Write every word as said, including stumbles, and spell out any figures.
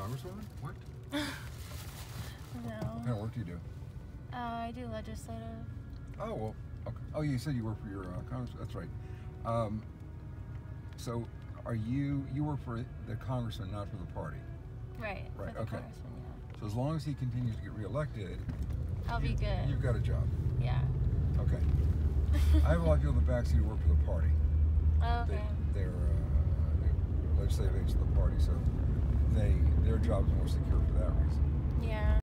congresswoman? What? No. What kind of work do you do? Uh, I do legislative. Oh, well, okay. Oh, you said you work for your uh, congress. That's right. Um, so, are you, you work for the congressman, not for the party? Right. Right, For the okay. congressman, yeah. So as long as he continues to get reelected, I'll be you, good. You've got a job. Yeah. Okay. I have a lot of people in the backseat who work for the party. Oh, okay. They, they're, uh, they're legislative aides to the party, so they their job is more secure for that reason. Yeah.